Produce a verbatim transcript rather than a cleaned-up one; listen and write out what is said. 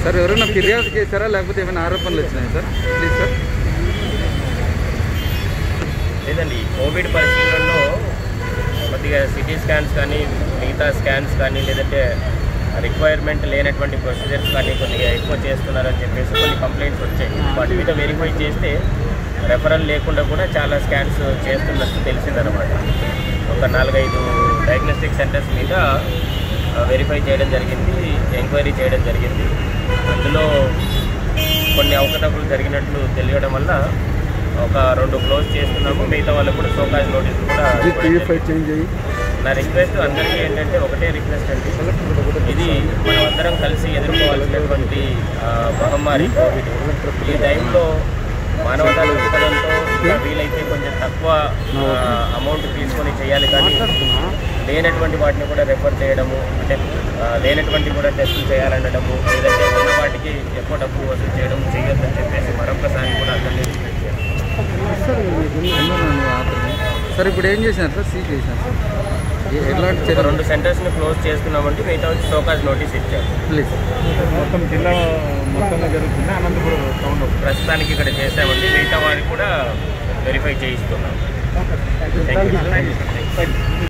Sir ఎవరైనా ఫిర్యాదు చేశారా లేకపోతే ఏమైనా ఆరోపణలు వచ్చినాయి సార్? Please sir. లేదండి, కోవిడ్ పరిస్థితులలో కొద్దిగా సిటీ స్కాన్స్ కానీ మిగతా స్కాన్స్ కానీ లేదంటే రిక్వైర్మెంట్ లేనటువంటి ప్రొసీజర్స్ కానీ కొద్దిగా ఎక్కువ చేస్తున్నారని చెప్పేసి కొన్ని కంప్లైంట్స్ వచ్చాయి. వాటి మీద వెరిఫై చేస్తే రెఫరల్ లేకుండా కూడా చాలా స్కాన్స్ చేస్తున్నట్టు తెలిసిందనమాట. ఒక నాలుగైదు డయాగ్నోస్టిక్ సెంటర్స్ మీద వెరిఫై చేయడం జరిగింది, ఎంక్వైరీ చేయడం జరిగింది. అందులో కొన్ని అవకతవకలు జరిగినట్లు తెలియడం వల్ల ఒక రెండు క్లోజ్ చేస్తున్నాము. మిగతా వాళ్ళకు కూడా షోకాజ్ నోటీస్ కూడా. నా రిక్వెస్ట్ అందరికీ ఏంటంటే ఒకటే రిక్వెస్ట్ అండి, ఇది మనం అందరం కలిసి ఎదుర్కోవాల్సినటువంటి మహమ్మారి కోవిడ్. ఈ టైంలో మానవతా దృక్పథంతో వీలైతే కొంచెం తక్కువ అమౌంట్ తీసుకొని చేయాలి, కానీ లేనటువంటి వాటిని కూడా రెఫర్ చేయడము, అంటే లేనటువంటి కూడా టెస్టులు చేయాలనడము, లేదంటే ఉన్న వాటికి ఎక్కువ డబ్బు వసూలు చేయడం చేయొద్దని చెప్పేసి మరొకసారి కూడా అందరినీ రిక్వెస్ట్ చేయాలి. సార్ ఇప్పుడు ఏం చేసినారు సార్? సీజ్ చేసినారు సార్. ఎలాంటి రెండు సెంటర్స్ని క్లోజ్ చేస్తున్నామంటే మిగతా వచ్చి షోకాజ్ నోటీస్ ఇచ్చారు. ప్లీజ్. మొత్తం జిల్లా మొత్తంగా జరుగుతుంది అనంతపురం టౌన్ ప్రస్తుతానికి ఇక్కడ చేసామండి, మిగతా వారికి కూడా వెరిఫై చేయిస్తున్నాం. Thank you.